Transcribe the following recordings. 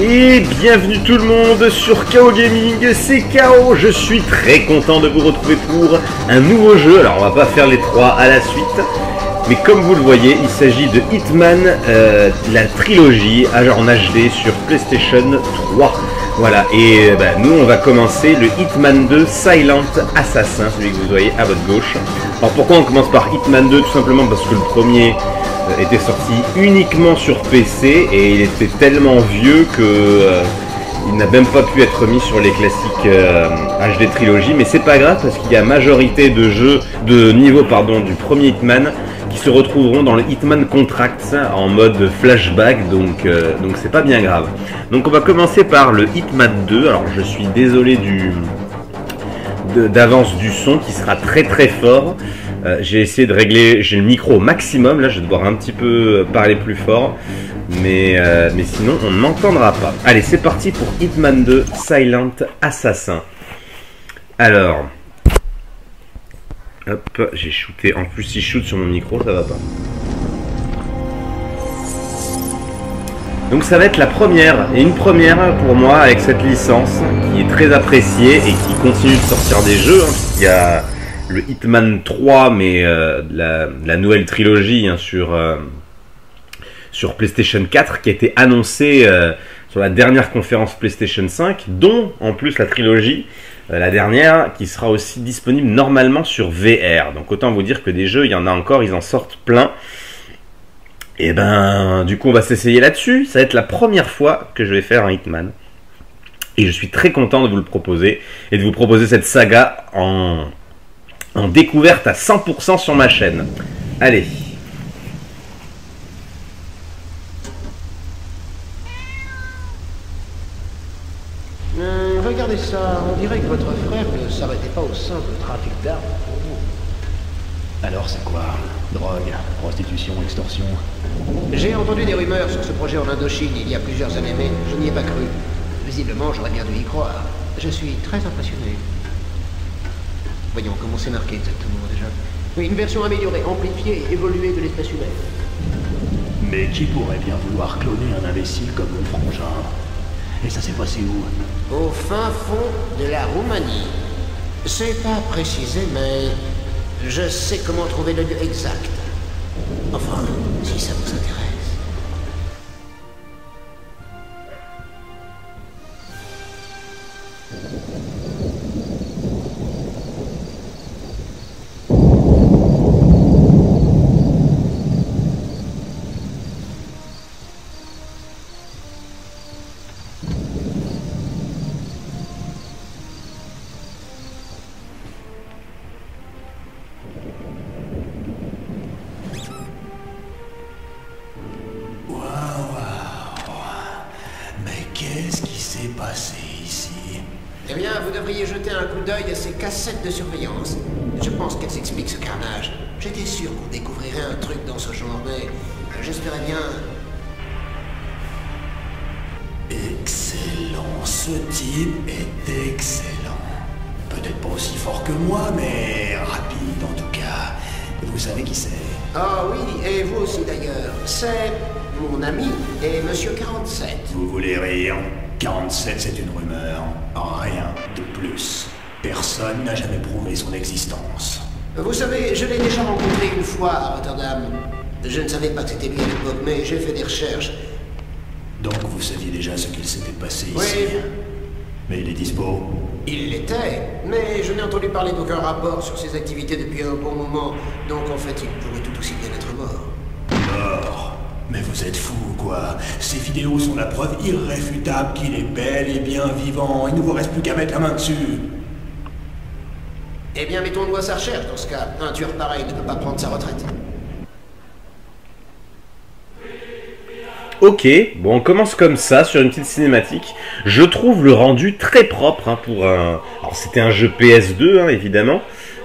Et bienvenue tout le monde sur KO Gaming, c'est KO, je suis très content de vous retrouver pour un nouveau jeu. Alors on va pas faire les trois à la suite, mais comme vous le voyez, il s'agit de Hitman, la trilogie en HD sur PlayStation 3. Voilà, et nous on va commencer le Hitman 2 Silent Assassin, celui que vous voyez à votre gauche. Alors pourquoi on commence par Hitman 2? Tout simplement parce que le premier était sorti uniquement sur PC et il était tellement vieux que il n'a même pas pu être mis sur les classiques HD trilogie, mais c'est pas grave parce qu'il y a majorité de jeux de niveau du premier Hitman qui se retrouveront dans le Hitman Contracts en mode flashback, donc c'est pas bien grave. Donc on va commencer par le Hitman 2. Alors je suis désolé d'avance du son qui sera très très fort. J'ai essayé de régler, j'ai le micro au maximum, là je vais devoir un petit peu parler plus fort, mais sinon on ne m'entendra pas. Allez, c'est parti pour Hitman 2 Silent Assassin. Alors, hop, j'ai shooté, en plus si je shoot sur mon micro ça va pas. Donc ça va être la première, et une première pour moi avec cette licence qui est très appréciée et qui continue de sortir des jeux, Il y a le Hitman 3, mais la nouvelle trilogie sur PlayStation 4 qui a été annoncée sur la dernière conférence PlayStation 5, dont en plus la trilogie, la dernière, qui sera aussi disponible normalement sur VR. Donc autant vous dire que des jeux, il y en a encore, ils en sortent plein. Et du coup on va s'essayer là-dessus. Ça va être la première fois que je vais faire un Hitman. Et je suis très content de vous le proposer et de vous proposer cette saga en découverte à 100% sur ma chaîne. Allez. Regardez ça, on dirait que votre frère ne s'arrêtait pas au simple trafic d'armes pour vous. Alors c'est quoi? Drogue, prostitution, extorsion? J'ai entendu des rumeurs sur ce projet en Indochine il y a plusieurs années, mais je n'y ai pas cru. Visiblement, j'aurais bien dû y croire. Je suis très impressionné. Voyons comment c'est marqué exactement déjà. Oui, une version améliorée, amplifiée et évoluée de l'espèce humaine. Mais qui pourrait bien vouloir cloner un imbécile comme mon frangin? Et ça s'est passé où? Au fin fond de la Roumanie. C'est pas précisé, mais je sais comment trouver le lieu exact. Enfin, si ça vous intéresse. Qu'est-ce qui s'est passé ici? Eh bien, vous devriez jeter un coup d'œil à ces cassettes de surveillance. Je pense qu'elles expliquent ce carnage. J'étais sûr qu'on découvrirait un truc dans ce genre, mais j'espérais bien... Excellent, ce type est excellent. Peut-être pas aussi fort que moi, mais rapide en tout cas. Vous savez qui c'est? Ah oui, et vous aussi d'ailleurs. C'est mon ami et Monsieur 47. Vous voulez rire? 47, c'est une rumeur. Rien de plus. Personne n'a jamais prouvé son existence. Vous savez, je l'ai déjà rencontré une fois à Rotterdam. Je ne savais pas que c'était lui à l'époque, mais j'ai fait des recherches. Donc vous saviez déjà ce qu'il s'était passé Oui. ici? Mais il est dispo? Il l'était, mais je n'ai entendu parler d'aucun rapport sur ses activités depuis un bon moment. Donc en fait, il pourrait tout aussi bien être mort. Mort? Mais vous êtes fou ou quoi? Ces vidéos sont la preuve irréfutable qu'il est bel et bien vivant. Il ne vous reste plus qu'à mettre la main dessus. Eh bien, mettons-nous à sa recherche dans ce cas. Un tueur pareil ne peut pas prendre sa retraite. Ok, bon on commence comme ça sur une petite cinématique. Je trouve le rendu très propre pour un... Alors c'était un jeu PS2 évidemment.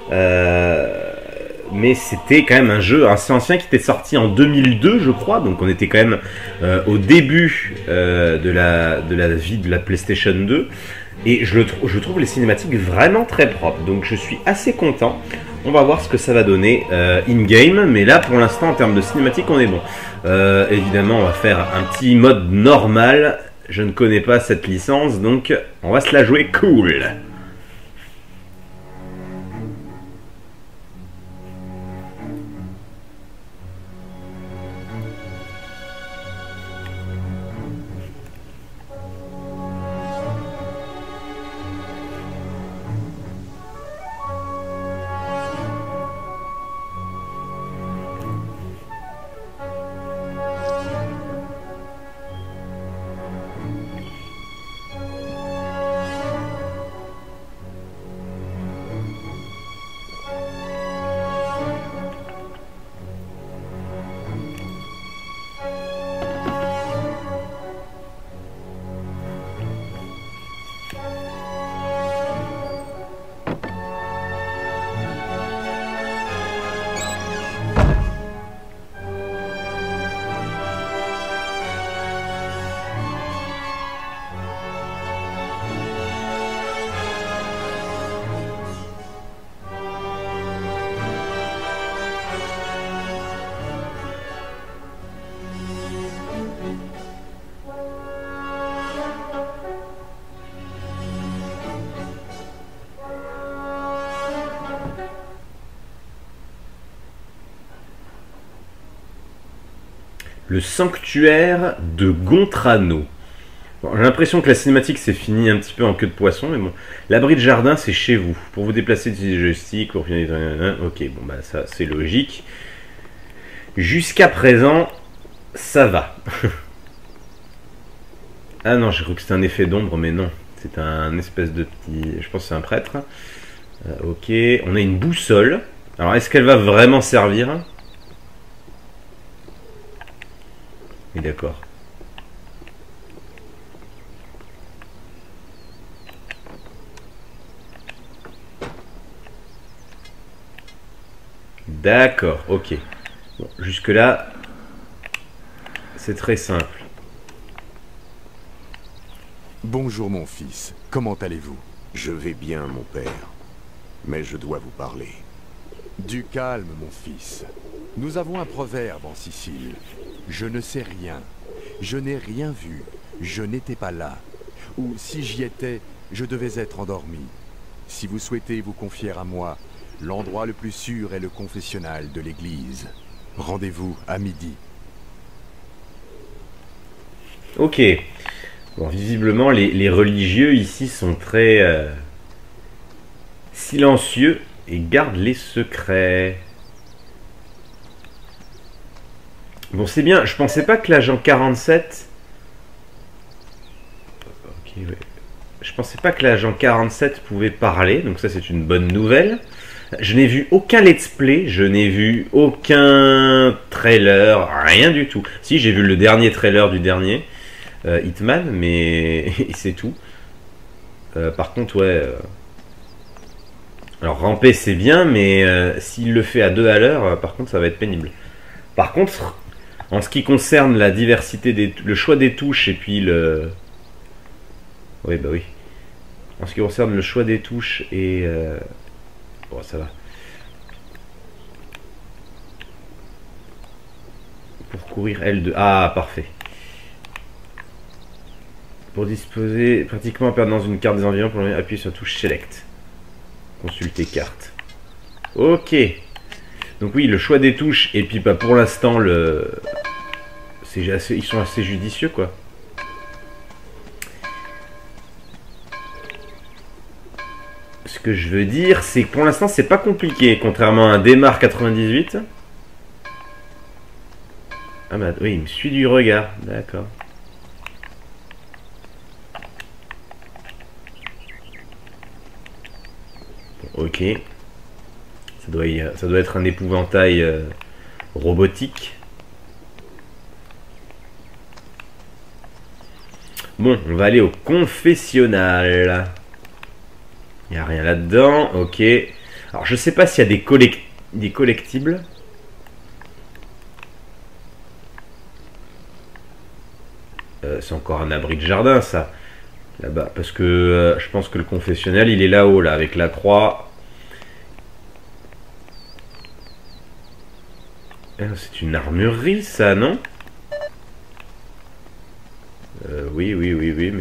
Mais c'était quand même un jeu assez ancien qui était sorti en 2002 je crois. Donc on était quand même au début de la vie de la PlayStation 2. Et je trouve les cinématiques vraiment très propres. Donc je suis assez content. On va voir ce que ça va donner in-game. Mais là pour l'instant en termes de cinématique on est bon. Évidemment on va faire un petit mode normal. Je ne connais pas cette licence, donc on va se la jouer cool. Le sanctuaire de Gontrano. Bon, j'ai l'impression que la cinématique c'est fini un petit peu en queue de poisson, mais bon. L'abri de jardin c'est chez vous. Pour vous déplacer, utilisez le joystick. Pour finir, ok, bon bah ça c'est logique. Jusqu'à présent, ça va. Ah non, j'ai cru que c'était un effet d'ombre, mais non. C'est un espèce de petit... Je pense que c'est un prêtre. Ok, on a une boussole. Alors est-ce qu'elle va vraiment servir ? Oui, d'accord. D'accord, ok. Bon, jusque-là, c'est très simple. Bonjour mon fils, comment allez-vous? Je vais bien, mon père. Mais je dois vous parler. Du calme, mon fils. Nous avons un proverbe en Sicile. Je ne sais rien. Je n'ai rien vu. Je n'étais pas là. Ou si j'y étais, je devais être endormi. Si vous souhaitez vous confier à moi, l'endroit le plus sûr est le confessionnal de l'église. Rendez-vous à midi. Ok. Bon, visiblement, les religieux ici sont très silencieux et gardent les secrets. Bon, c'est bien. Je pensais pas que l'agent 47... Ok, ouais. Je pensais pas que l'agent 47 pouvait parler, donc ça c'est une bonne nouvelle. Je n'ai vu aucun let's play, je n'ai vu aucun trailer, rien du tout. Si, j'ai vu le dernier trailer du dernier Hitman, mais c'est tout. Par contre, ouais... Alors ramper c'est bien, mais s'il le fait à 2 à l'heure, par contre ça va être pénible. Par contre, en ce qui concerne la diversité le choix des touches et puis le... Oui, bah oui. En ce qui concerne le choix des touches et... Bon, ça va. Pour courir L2. Ah, parfait. Pour disposer, pratiquement en perdant dans une carte des environs, pour appuyer sur la touche Select. Consulter carte. Ok. Donc oui, le choix des touches, et puis bah, pour l'instant, ils sont assez judicieux, quoi. Ce que je veux dire, c'est que pour l'instant, c'est pas compliqué, contrairement à un Démarre 98. Ah bah oui, il me suit du regard, d'accord. Bon, ok. Ça doit être un épouvantail robotique. Bon, on va aller au confessionnal. Il n'y a rien là-dedans, ok. Alors je sais pas s'il y a des collectibles. C'est encore un abri de jardin ça. Là-bas, parce que je pense que le confessionnal il est là-haut, là, avec la croix. C'est une armurerie ça, non? Oui, mais...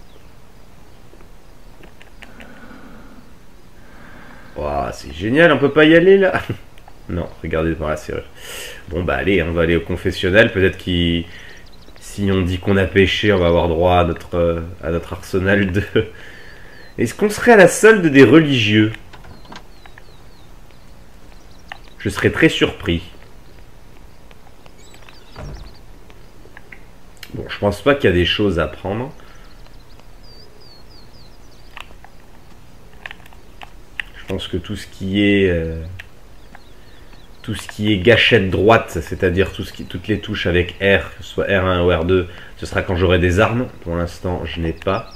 Waouh, c'est génial, on peut pas y aller là. Non, regardez par la serrure. Bon bah allez, on va aller au confessionnal. Peut-être qu'il... Si on dit qu'on a péché, on va avoir droit à notre arsenal de... Est-ce qu'on serait à la solde des religieux? Je serais très surpris. Bon, je pense pas qu'il y a des choses à prendre. Je pense que tout ce qui est gâchette droite, c'est-à-dire toutes les touches avec R, que ce soit R1 ou R2, ce sera quand j'aurai des armes. Pour l'instant, je n'ai pas.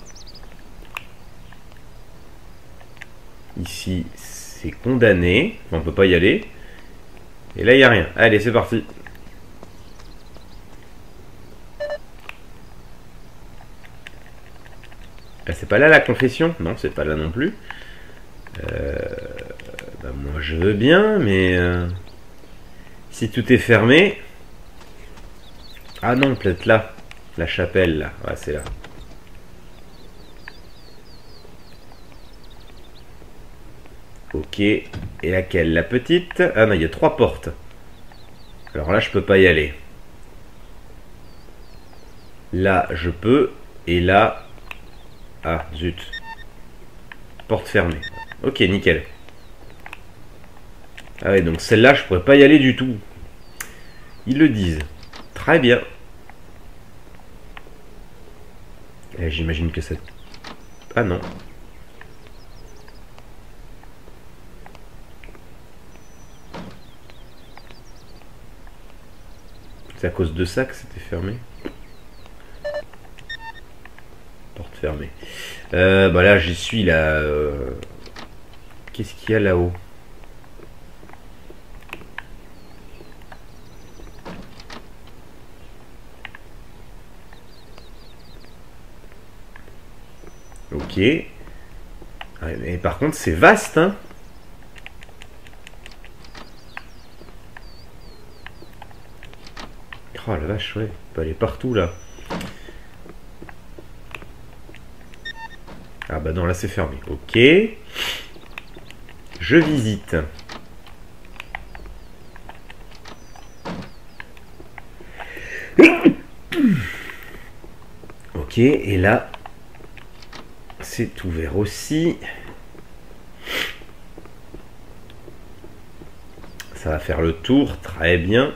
Ici, c'est condamné. On peut pas y aller. Et là, il n'y a rien. Allez, c'est parti. C'est pas là la confession? Non, c'est pas là non plus. Bah moi je veux bien, mais si tout est fermé... Ah non, peut-être là. La chapelle, là. Ouais, c'est là. Ok. Et laquelle? La petite? Ah non, il y a 3 portes. Alors là, je peux pas y aller. Là, je peux. Et là... Ah, zut. Porte fermée. Ok, nickel. Ah ouais, donc celle-là, je pourrais pas y aller du tout. Ils le disent. Très bien. J'imagine que c'est... Ah non. C'est à cause de ça que c'était fermé. Porte fermée. Bah là, j'y suis là. Qu'est-ce qu'il y a là-haut? Ok. Ouais, mais par contre, c'est vaste, hein. Oh la vache, ouais. On peut aller partout, là. Ah bah non, là c'est fermé. Ok. Je visite. Ok, et là, c'est ouvert aussi. Ça va faire le tour, très bien.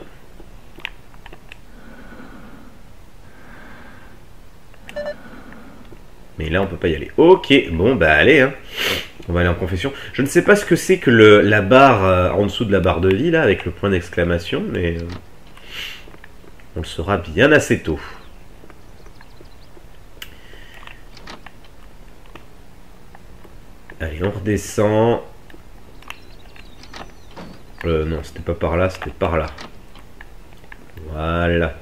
Mais là, on peut pas y aller. Ok, bon, bah allez, hein. On va aller en confession. Je ne sais pas ce que c'est que la barre en dessous de la barre de vie, là, avec le point d'exclamation, mais on le saura bien assez tôt. Allez, on redescend. Non, c'était pas par là, c'était par là. Voilà.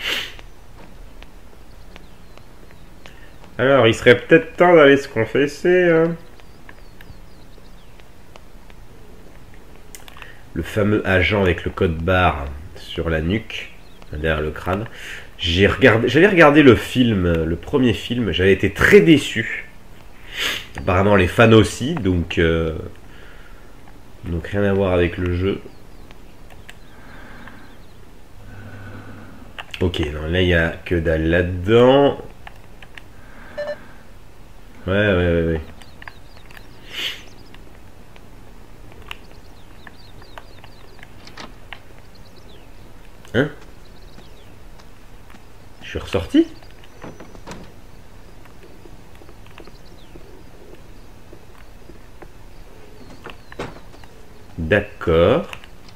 Alors, il serait peut-être temps d'aller se confesser, hein. Le fameux agent avec le code barre sur la nuque, derrière le crâne. J'avais regardé le film, le premier film, j'avais été très déçu. Apparemment les fans aussi, donc rien à voir avec le jeu. Ok, non, là il n'y a que dalle là-dedans. Ouais. Hein? Je suis ressorti? D'accord.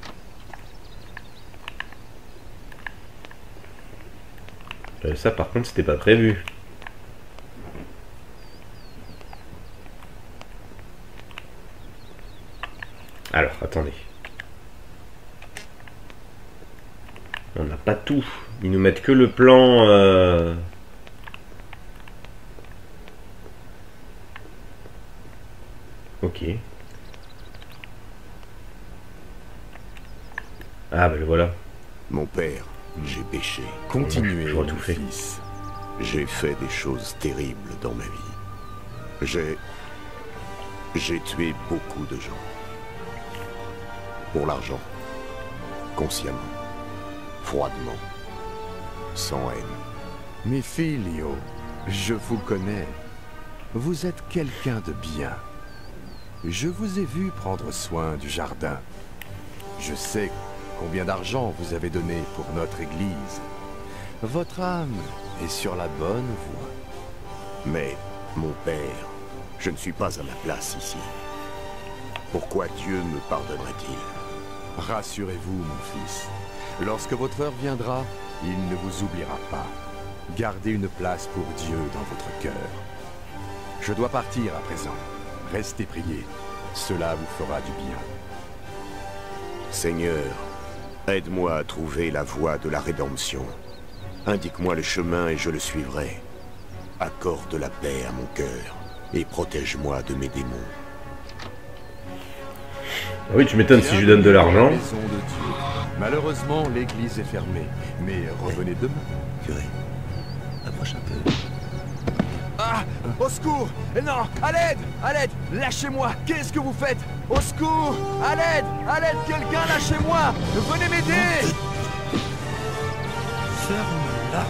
Ça par contre c'était pas prévu. Alors, attendez. On n'a pas tout. Ils nous mettent que le plan... Ok. Ah, ben le voilà. Mon père, j'ai péché. Continuez, Je mon vois tout fait. fils. J'ai fait des choses terribles dans ma vie. J'ai tué beaucoup de gens. Pour l'argent. Consciemment. Froidement. Sans haine. Mais Filio, je vous connais. Vous êtes quelqu'un de bien. Je vous ai vu prendre soin du jardin. Je sais combien d'argent vous avez donné pour notre église. Votre âme est sur la bonne voie. Mais, mon père, je ne suis pas à ma place ici. Pourquoi Dieu me pardonnerait-il? Rassurez-vous, mon fils. Lorsque votre heure viendra, il ne vous oubliera pas. Gardez une place pour Dieu dans votre cœur. Je dois partir à présent. Restez priés. Cela vous fera du bien. Seigneur, aide-moi à trouver la voie de la rédemption. Indique-moi le chemin et je le suivrai. Accorde la paix à mon cœur et protège-moi de mes démons. Oui, tu m'étonnes si je lui donne de l'argent. Maison de Dieu. Malheureusement, l'église est fermée. Mais revenez demain. Curé, approche un peu. Ah! Au secours! Non! À l'aide! À l'aide! Lâchez-moi! Qu'est-ce que vous faites? Au secours! À l'aide! À l'aide! Quelqu'un, lâchez-moi! Venez m'aider! Ferme-la!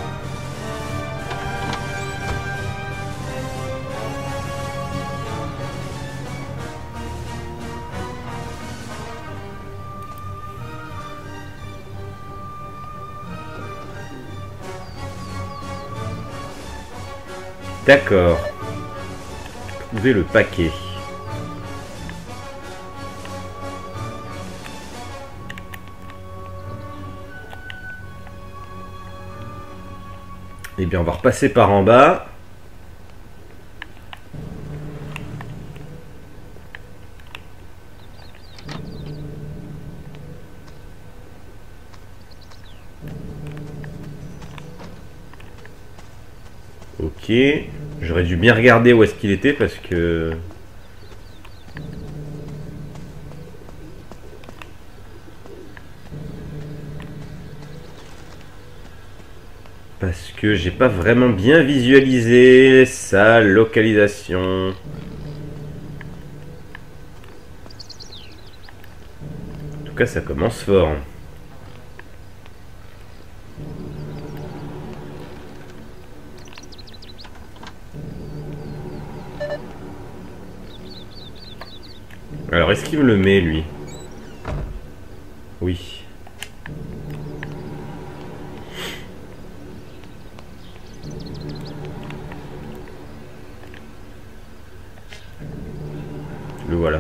D'accord. Trouvez le paquet. Eh bien, on va repasser par en bas. Ok, j'aurais dû bien regarder où est-ce qu'il était parce que... j'ai pas vraiment bien visualisé sa localisation. En tout cas, ça commence fort. Alors, est-ce qu'il me le met, lui? Oui. Le voilà.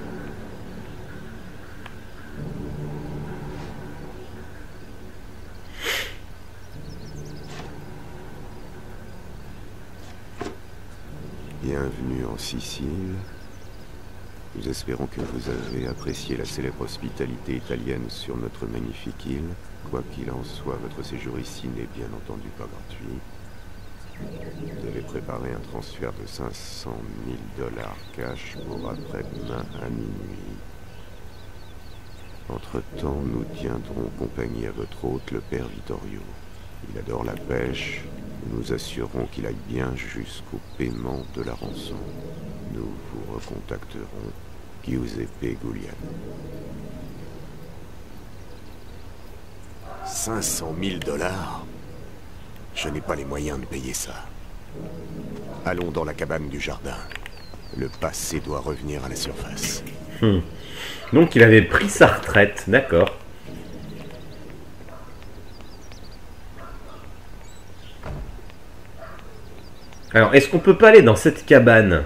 Bienvenue en Sicile. Nous espérons que vous avez apprécié la célèbre hospitalité italienne sur notre magnifique île. Quoi qu'il en soit, votre séjour ici n'est bien entendu pas gratuit. Vous avez préparé un transfert de 500 000 $ cash pour après-demain à minuit. Entre-temps, nous tiendrons compagnie à votre hôte, le père Vittorio. Il adore la pêche. Nous nous assurerons qu'il aille bien jusqu'au paiement de la rançon. Nous vous recontacterons. Giuseppe Giuliano. 500 000 $? Je n'ai pas les moyens de payer ça. Allons dans la cabane du jardin. Le passé doit revenir à la surface. Donc il avait pris sa retraite, d'accord. Alors, est-ce qu'on peut pas aller dans cette cabane?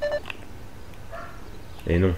Et non.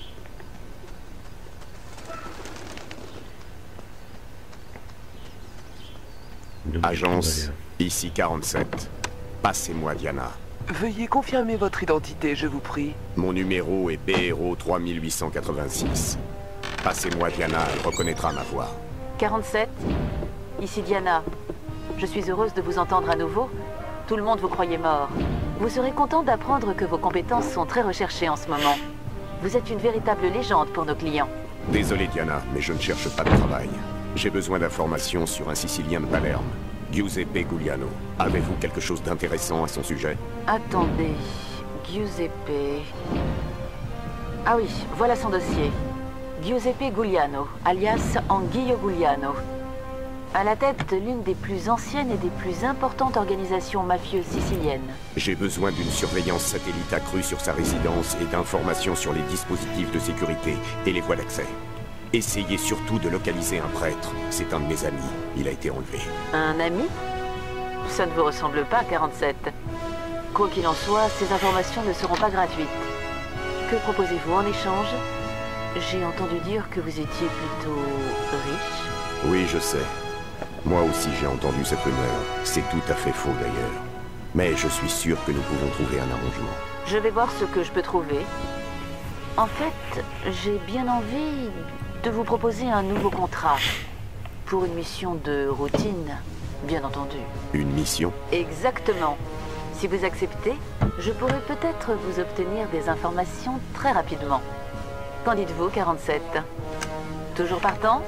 Agence, ici 47. Passez-moi Diana. Veuillez confirmer votre identité, je vous prie. Mon numéro est BRO 3886. Passez-moi Diana, elle reconnaîtra ma voix. 47, ici Diana. Je suis heureuse de vous entendre à nouveau. Tout le monde vous croyait mort. Vous serez content d'apprendre que vos compétences sont très recherchées en ce moment. Vous êtes une véritable légende pour nos clients. Désolé Diana, mais je ne cherche pas de travail. J'ai besoin d'informations sur un Sicilien de Palerme. Giuseppe Giuliano. Avez-vous quelque chose d'intéressant à son sujet? Attendez, Giuseppe... Ah oui, voilà son dossier. Giuseppe Giuliano, alias Anguillo Giuliano. À la tête de l'une des plus anciennes et des plus importantes organisations mafieuses siciliennes. J'ai besoin d'une surveillance satellite accrue sur sa résidence et d'informations sur les dispositifs de sécurité et les voies d'accès. Essayez surtout de localiser un prêtre. C'est un de mes amis. Il a été enlevé. Un ami? Ça ne vous ressemble pas, 47. Quoi qu'il en soit, ces informations ne seront pas gratuites. Que proposez-vous en échange? J'ai entendu dire que vous étiez plutôt riche. Oui, je sais. Moi aussi j'ai entendu cette rumeur. C'est tout à fait faux d'ailleurs. Mais je suis sûr que nous pouvons trouver un arrangement. Je vais voir ce que je peux trouver. En fait, j'ai bien envie de vous proposer un nouveau contrat. Pour une mission de routine, bien entendu. Une mission? Exactement. Si vous acceptez, je pourrais peut-être vous obtenir des informations très rapidement. Qu'en dites-vous, 47? Toujours partant?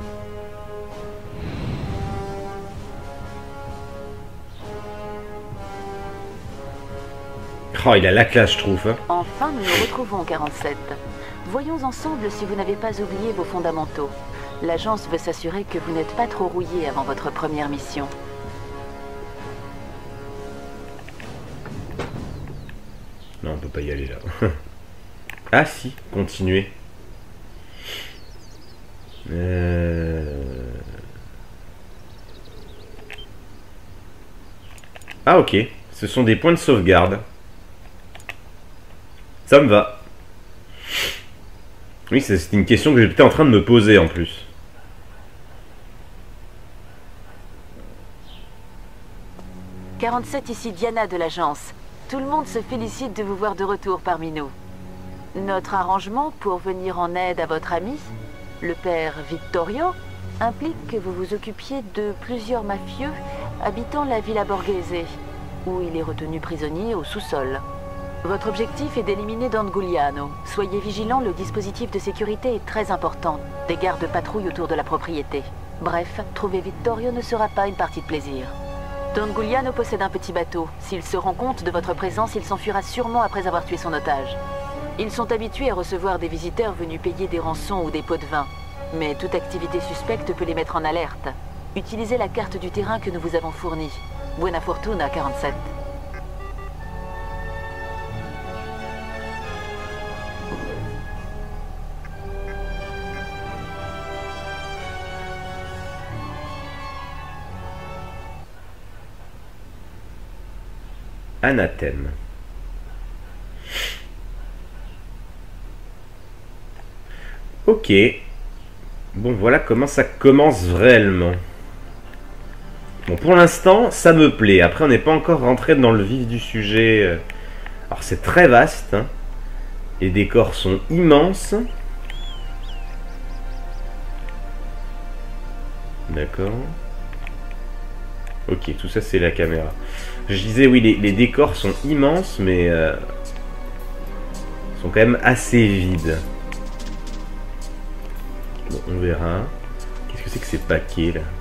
Oh, il a la classe, je trouve. Hein. Enfin, nous nous retrouvons, 47. Voyons ensemble si vous n'avez pas oublié vos fondamentaux. L'agence veut s'assurer que vous n'êtes pas trop rouillé avant votre première mission. Non, on peut pas y aller là. Ah si, continuez. Ah ok, ce sont des points de sauvegarde. Ça me va. Oui, c'est une question que j'étais en train de me poser en plus. « 47, ici Diana de l'agence. Tout le monde se félicite de vous voir de retour parmi nous. Notre arrangement pour venir en aide à votre ami, le père Vittorio, implique que vous vous occupiez de plusieurs mafieux habitant la Villa Borghese, où il est retenu prisonnier au sous-sol. Votre objectif est d'éliminer Don Giuliano. Soyez vigilants, le dispositif de sécurité est très important. Des gardes patrouillent autour de la propriété. Bref, trouver Vittorio ne sera pas une partie de plaisir. Don Giuliano possède un petit bateau. S'il se rend compte de votre présence, il s'enfuira sûrement après avoir tué son otage. Ils sont habitués à recevoir des visiteurs venus payer des rançons ou des pots de vin. Mais toute activité suspecte peut les mettre en alerte. Utilisez la carte du terrain que nous vous avons fournie. Buona fortuna, 47. Anathème. Ok. Bon, voilà comment ça commence réellement. Bon, pour l'instant, ça me plaît. Après, on n'est pas encore rentré dans le vif du sujet. Alors, c'est très vaste. Hein. Les décors sont immenses. D'accord. Ok, tout ça, c'est la caméra. Je disais, oui, les décors sont immenses, mais sont quand même assez vides. Bon, on verra. Qu'est-ce que c'est que ces paquets, là?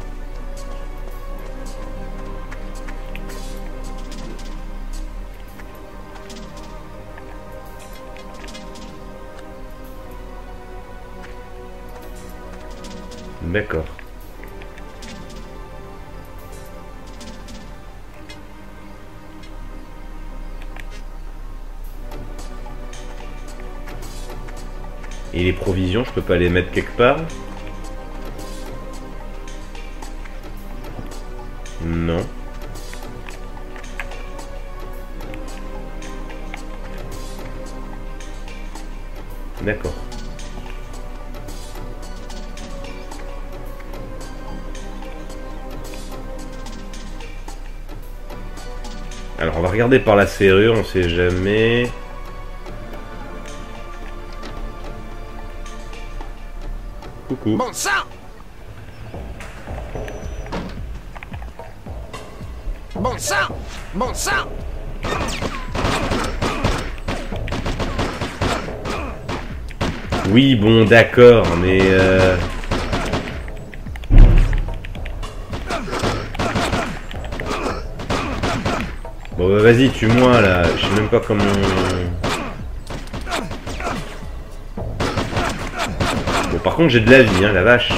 D'accord. Et les provisions, je peux pas les mettre quelque part? Non. D'accord. Alors on va regarder par la serrure, on sait jamais. Coucou. Bon sang! Bon sang! Bon sang! Oui, bon, d'accord, mais Ouais, vas-y, tue-moi là. Je sais même pas comment... Bon, par contre, j'ai de la vie, hein, la vache.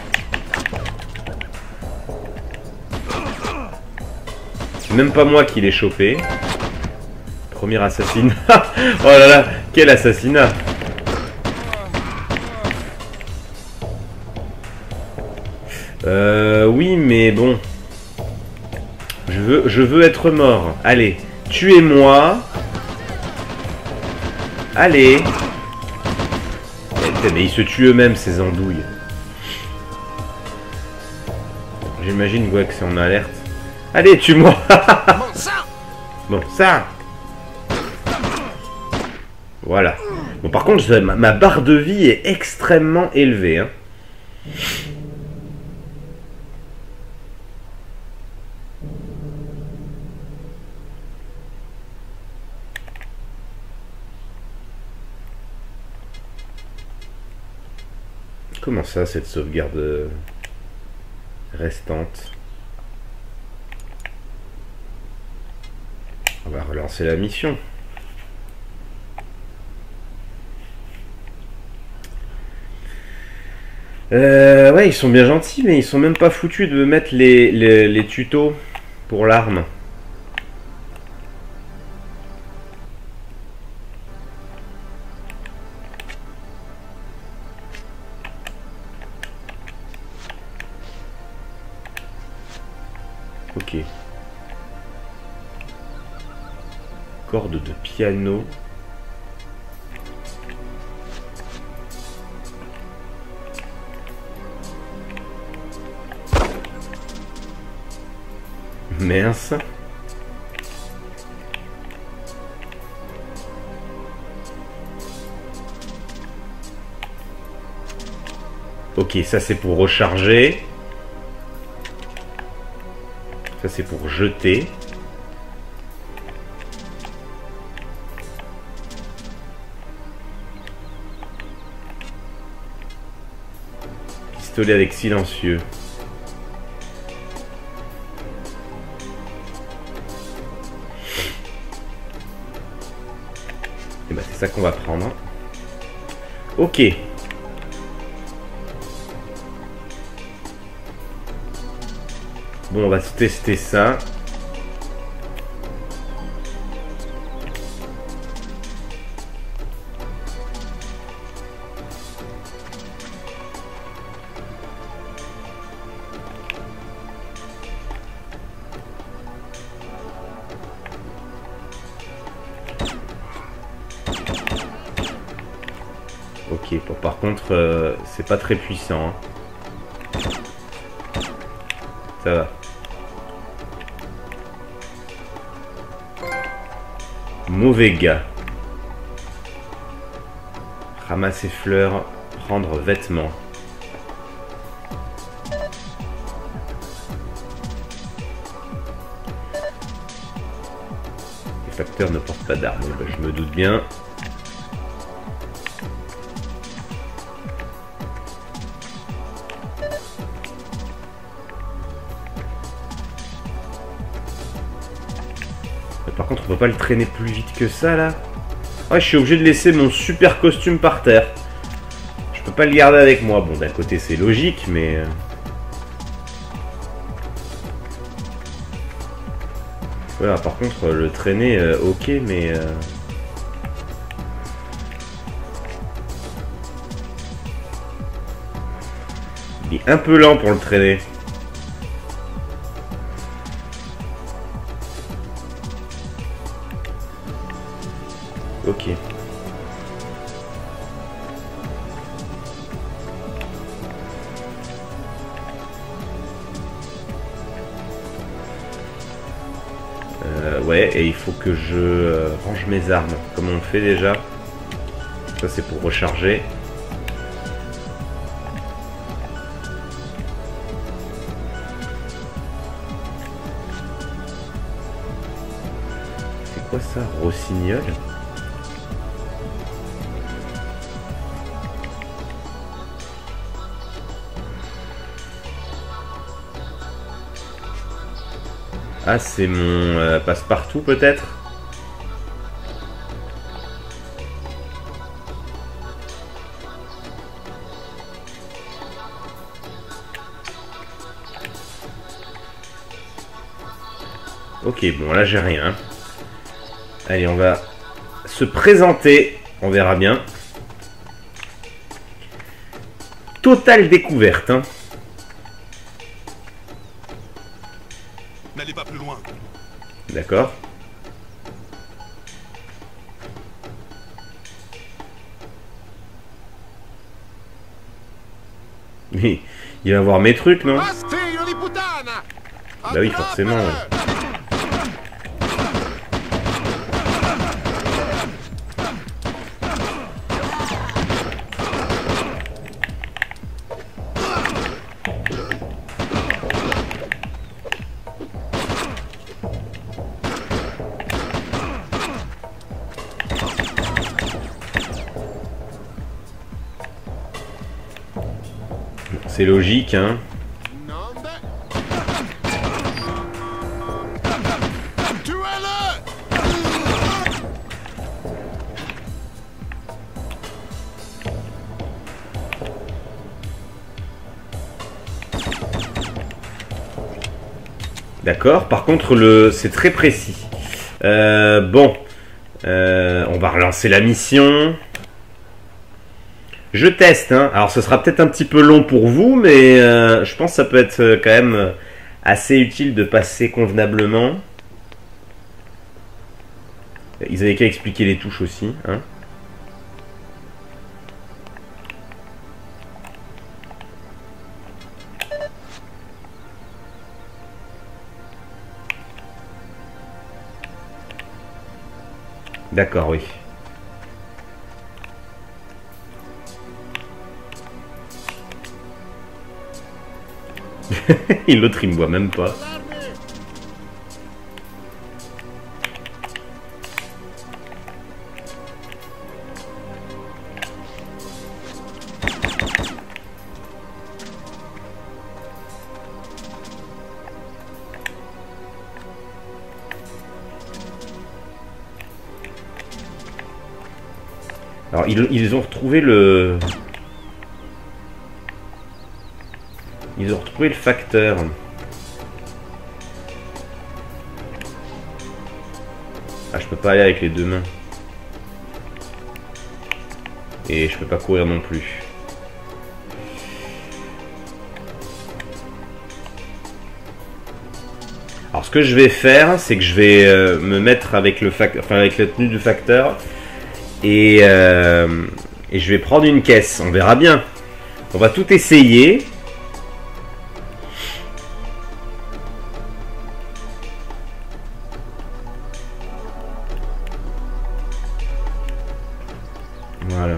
C'est même pas moi qui l'ai chopé. Premier assassinat. Oh là là, quel assassinat. Oui, mais bon. Je veux être mort. Allez, tuez-moi. Allez. Mais ils se tuent eux-mêmes, ces andouilles. J'imagine ouais, que c'est en alerte. Allez, tue-moi. Bon, ça. Voilà. Bon, par contre, ma barre de vie est extrêmement élevée. Hein. Comment ça, cette sauvegarde restante? On va relancer la mission. Ouais, ils sont bien gentils, mais ils sont même pas foutus de me mettre les tutos pour l'arme. Ok. Corde de piano. Mince. Ok, ça c'est pour recharger. Ça c'est pour jeter. Pistolet avec silencieux. Et bah c'est ça qu'on va prendre. Ok. Bon, on va tester ça. Ok, bon, par contre, c'est pas très puissant. Hein. Ça va. Mauvais gars. Ramasser fleurs, prendre vêtements. Les facteurs ne portent pas d'armes, je me doute bien. Par contre, on peut pas le traîner plus vite que ça, là. Ouais, je suis obligé de laisser mon super costume par terre. Je peux pas le garder avec moi. Bon, d'un côté, c'est logique, mais... Voilà, par contre, le traîner, ok, mais... Il est un peu lent pour le traîner. Ok. Ouais, et il faut que je range mes armes. Comment on fait déjà? Ça c'est pour recharger. C'est quoi ça? Rossignol? Ah, c'est mon passe-partout peut-être. Ok, bon là j'ai rien. Allez, on va se présenter. On verra bien. Totale découverte. Hein. N'allez pas plus loin. D'accord. Il va voir mes trucs, non? Bah oui, forcément. Ouais. C'est logique, hein. D'accord, par contre c'est très précis. Bon, on va relancer la mission. Je teste, hein. Alors ce sera peut-être un petit peu long pour vous, mais je pense que ça peut être quand même assez utile de passer convenablement. Ils avaient qu'à expliquer les touches aussi, hein. D'accord, oui. Et l'autre il me voit même pas. Alors ils ont retrouvé le... Ils ont retrouvé le facteur. Ah, je peux pas aller avec les deux mains. Et je peux pas courir non plus. Alors ce que je vais faire, c'est que je vais me mettre avec le facteur, enfin avec la tenue du facteur. Et je vais prendre une caisse. On verra bien. On va tout essayer. Voilà.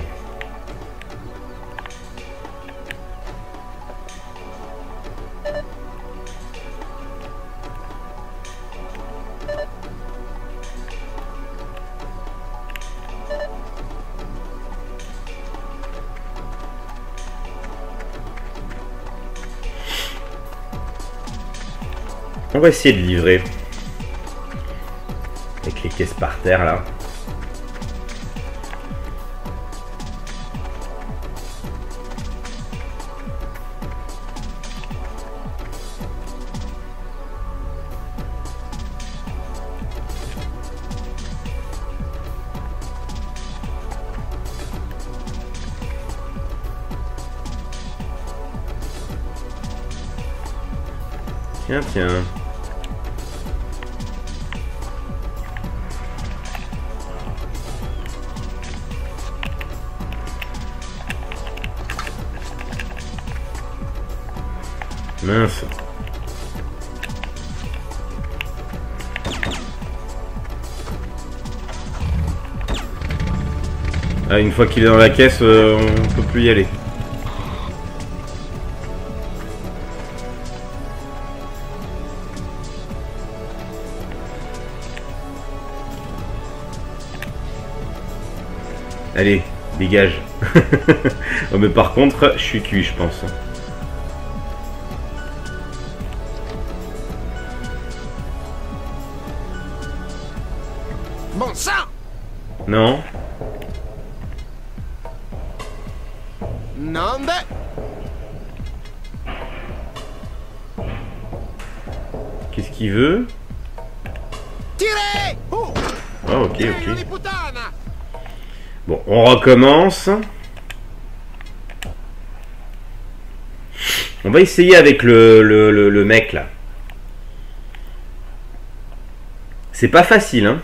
On va essayer de livrer. Avec les caisses par terre là. Tiens. Mince. Ah, une fois qu'il est dans la caisse, on peut plus y aller. Allez, dégage. Oh, mais par contre, je suis cuit, je pense. Bon sang! Non. Non, Qu'est-ce qu'il veut? tirez! Oh! Ah, ok, ok. Di puttana! Bon, on recommence. On va essayer avec le mec là. C'est pas facile, hein.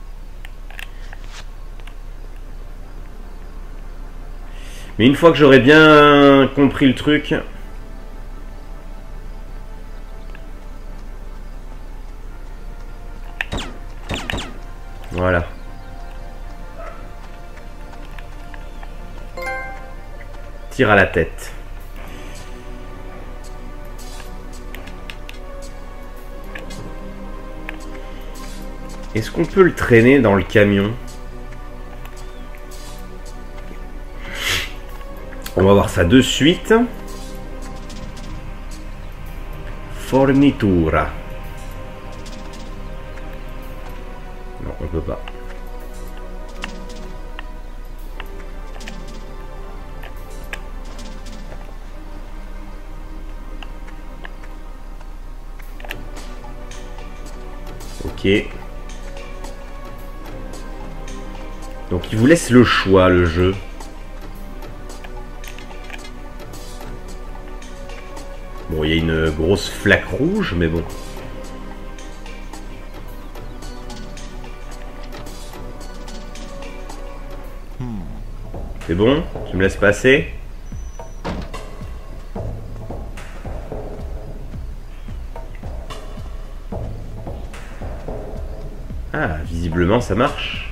Mais une fois que j'aurai bien compris le truc... Voilà. Tire à la tête. Est-ce qu'on peut le traîner dans le camion? On va voir ça de suite. Fornitura. Non, on peut pas. Ok. Donc il vous laisse le choix, le jeu. Bon, il y a une grosse flaque rouge, mais bon. C'est bon? Tu me laisses passer? Ah, visiblement ça marche.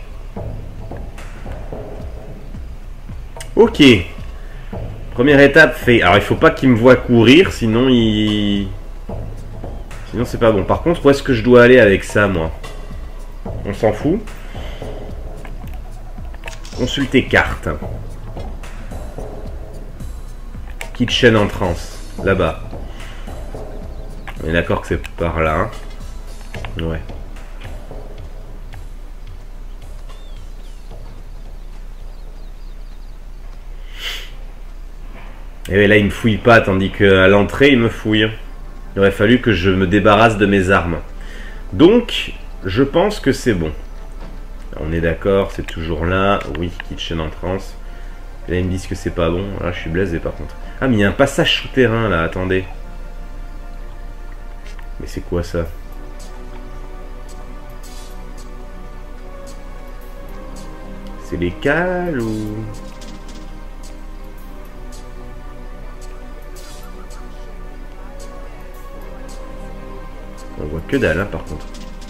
Ok. Première étape fait. Alors il faut pas qu'il me voie courir, sinon il... Sinon c'est pas bon. Par contre, où est-ce que je dois aller avec ça, moi? On s'en fout. Consulter carte. Kitchen entrance. Là-bas. On est d'accord que c'est par là. Hein? Ouais. Et là, il me fouille pas, tandis qu'à l'entrée, il me fouille. Il aurait fallu que je me débarrasse de mes armes. Donc, je pense que c'est bon. On est d'accord, c'est toujours là. Oui, kitchen entrance. Et là, ils me disent que c'est pas bon. Là, je suis blasé par contre. Ah, mais il y a un passage souterrain là, attendez. Mais c'est quoi ça? C'est les cales ou... On voit que dalle, hein, par contre.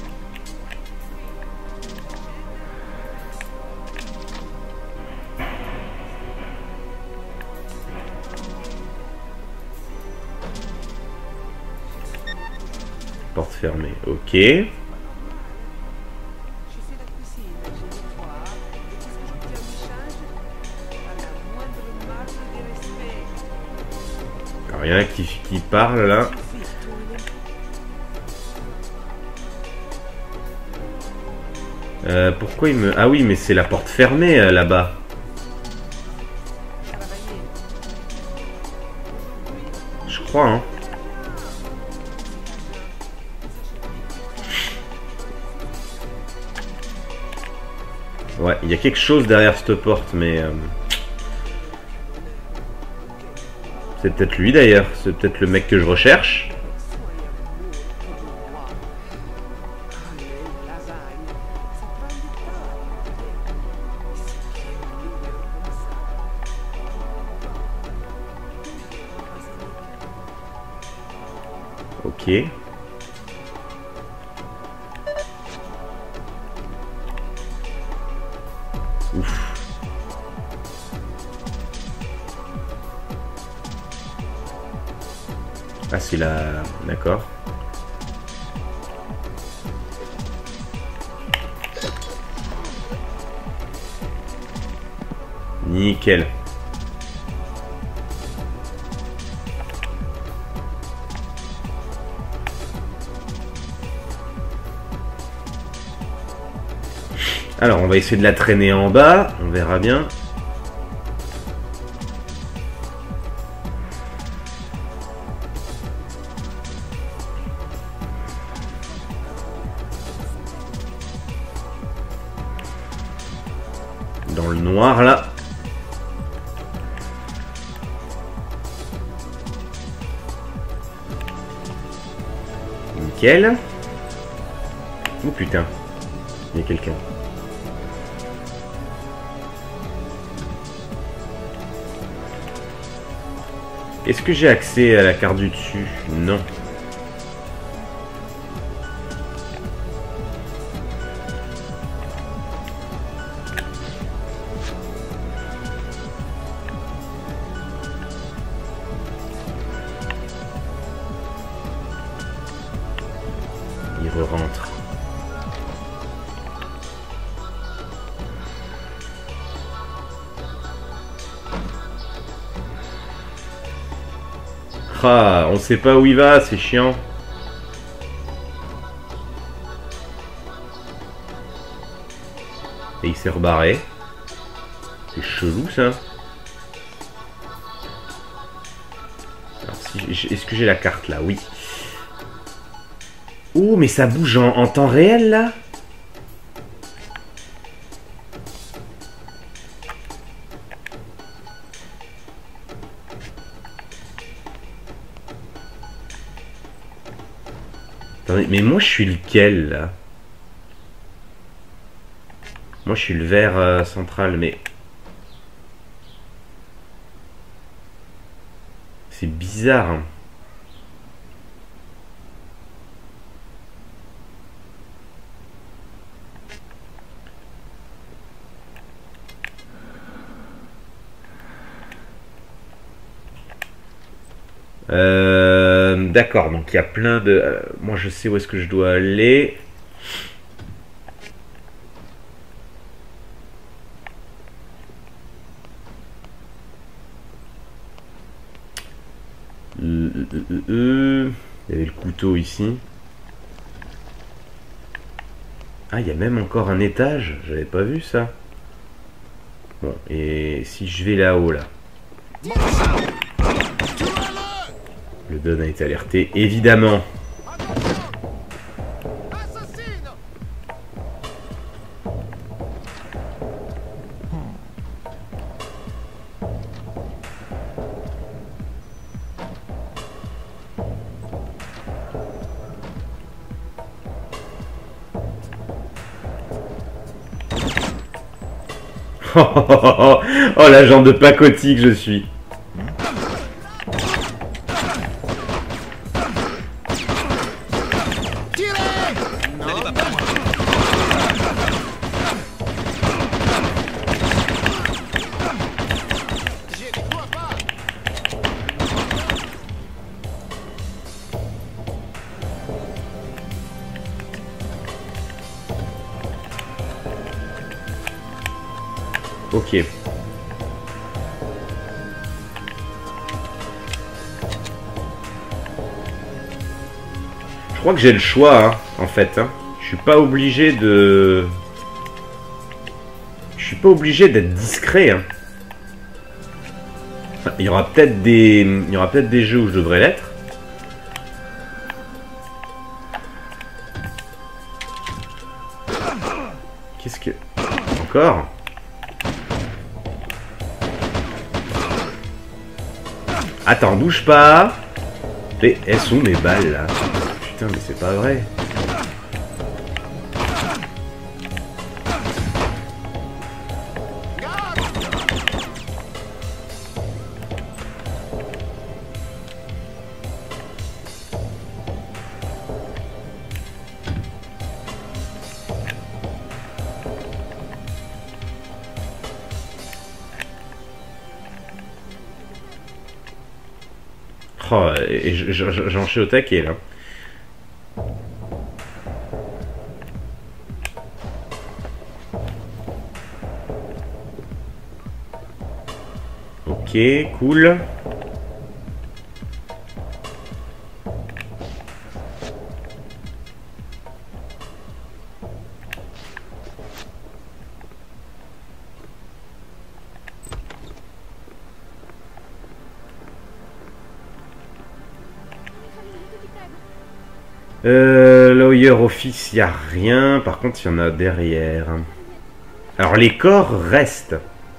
Porte fermée, ok. Alors, il y en a qui parle là. Pourquoi il me... Ah oui, mais c'est la porte fermée là-bas. Je crois, hein. Ouais, il y a quelque chose derrière cette porte, mais... C'est peut-être lui d'ailleurs. C'est peut-être le mec que je recherche. Ok. Ouf. Ah, c'est la... D'accord. Nickel. Alors, on va essayer de la traîner en bas. On verra bien. Dans le noir, là. Nickel. Oh putain. Il y a quelqu'un. Est-ce que j'ai accès à la carte du dessus? Non. Il re-rentre. Ah, on sait pas où il va, c'est chiant. Et il s'est rebarré. C'est chelou ça. Alors, si est-ce que j'ai la carte là? Oui. Oh, mais ça bouge en temps réel là? Attendez, mais moi je suis lequel là? Moi je suis le vert central, mais... C'est bizarre. Hein. D'accord, donc il y a plein de... moi je sais où est-ce que je dois aller. Il y avait le couteau ici. Ah, il y a même encore un étage. J'avais pas vu ça. Bon, et si je vais là-haut, là. Le Don a été alerté, évidemment. Oh, la jambe de pacotille que je suis. Ok. Je crois que j'ai le choix, hein, en fait. Hein. Je suis pas obligé de... Je suis pas obligé d'être discret. Hein. Il y aura peut-être des... Il y aura peut-être des jeux où je devrais l'être. Qu'est-ce que... Encore ? Attends, bouge pas. Mais elles sont mes balles là. Putain, mais c'est pas vrai. Oh, et j'en suis au taquet là. Ok, cool. Lawyer Office, il n'y a rien. Par contre, il y en a derrière. Alors, les corps restent.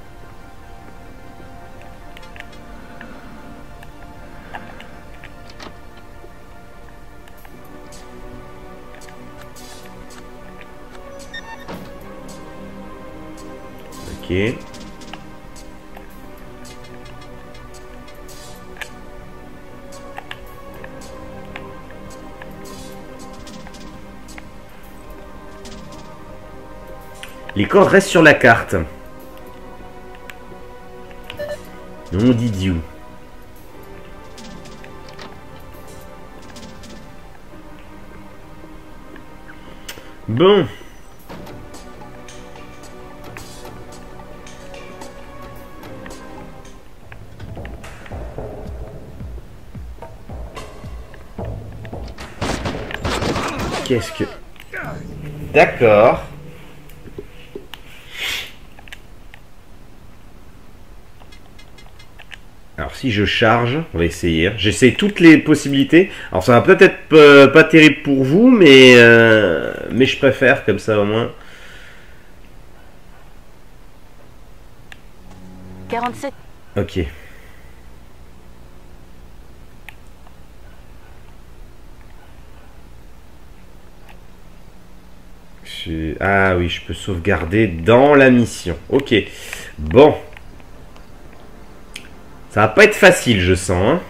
Ok. Les corps restent sur la carte. Non, did Bon. Qu'est-ce que... D'accord. Alors si je charge, on va essayer. J'essaie toutes les possibilités. Alors ça va peut-être pas terrible pour vous, mais je préfère comme ça au moins. 47. Ok. Ah oui, je peux sauvegarder dans la mission. Ok. Bon. Ça va pas être facile, je sens. Hein.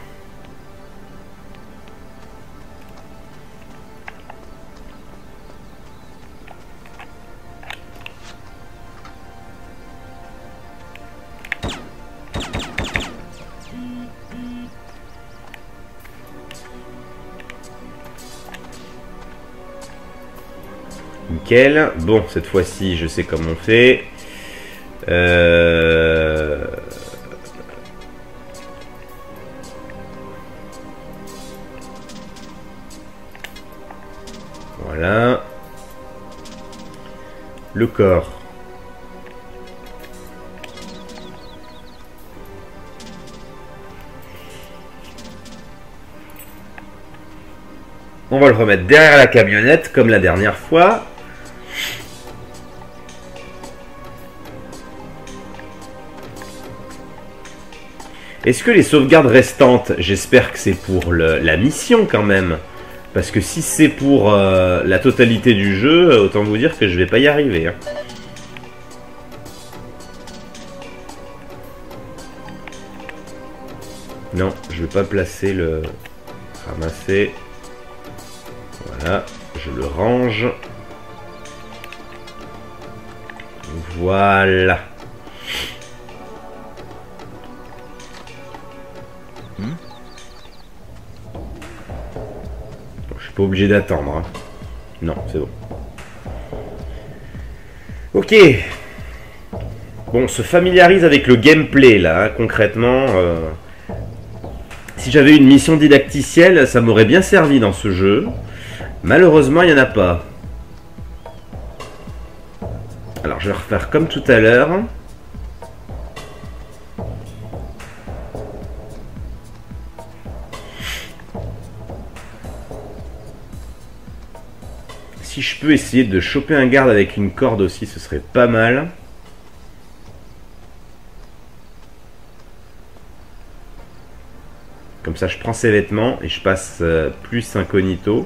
Nickel. Bon, cette fois-ci, je sais comment on fait. Voilà. Le corps. On va le remettre derrière la camionnette comme la dernière fois. Est-ce que les sauvegardes restantes, j'espère que c'est pour la mission quand même. Parce que si c'est pour la totalité du jeu, autant vous dire que je vais pas y arriver. Hein. Non, je vais pas placer le... Ramasser. Voilà, je le range. Voilà. Je suis pas obligé d'attendre. Hein. Non, c'est bon. Ok. Bon, on se familiarise avec le gameplay là, hein, concrètement. Si j'avais une mission didacticielle, ça m'aurait bien servi dans ce jeu. Malheureusement, il n'y en a pas. Alors, je vais refaire comme tout à l'heure. Si je peux essayer de choper un garde avec une corde aussi, ce serait pas mal. Comme ça, je prends ses vêtements et je passe plus incognito.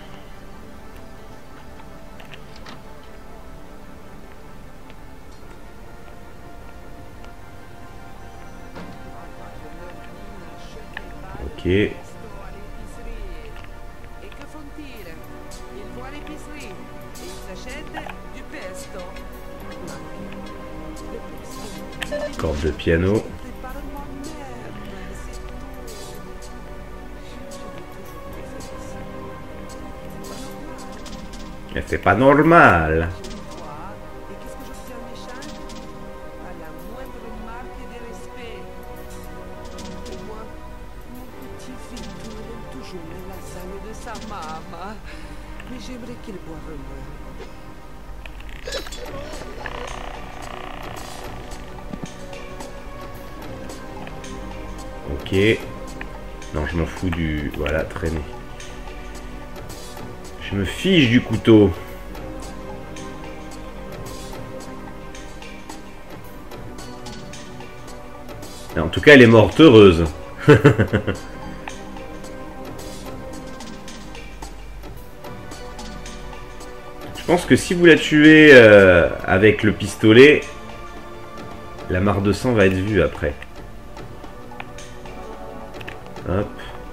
Ok. Corde de piano. C'est pas normal. Ok. Non, je m'en fous du... Voilà, traîner. Je me fiche du couteau. En tout cas, elle est morte heureuse. Je pense que si vous la tuez avec le pistolet, la mare de sang va être vue après. Hop.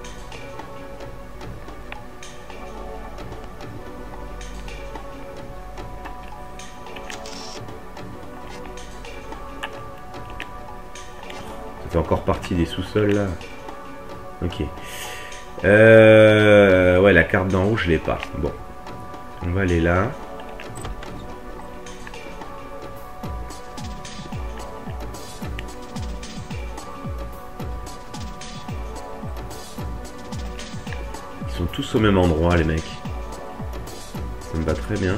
Ça fait encore partie des sous-sols là. Ok. Ouais, la carte d'en haut, je l'ai pas. Bon. On va aller là. Ils sont tous au même endroit, les mecs. Ça me va très bien.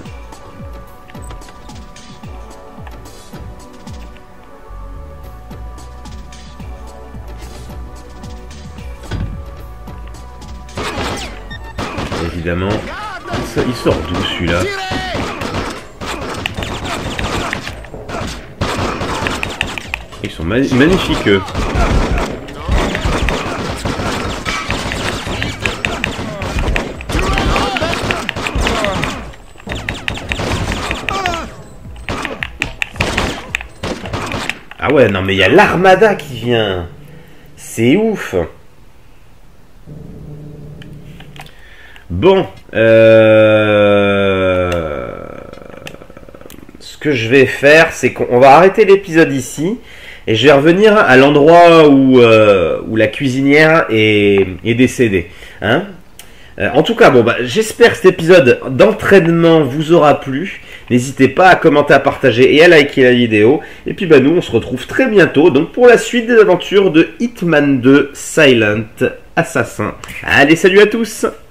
Évidemment. Il sort d'où celui-là? Ils sont magnifiques eux. Ah ouais, non mais il y a l'armada qui vient. C'est ouf. Bon, ce que je vais faire, c'est qu'on va arrêter l'épisode ici et je vais revenir à l'endroit où la cuisinière est décédée. Hein? En tout cas, bon, bah, j'espère que cet épisode d'entraînement vous aura plu. N'hésitez pas à commenter, à partager et à liker la vidéo. Et puis bah, nous, on se retrouve très bientôt donc, pour la suite des aventures de Hitman 2 Silent Assassin. Allez, salut à tous!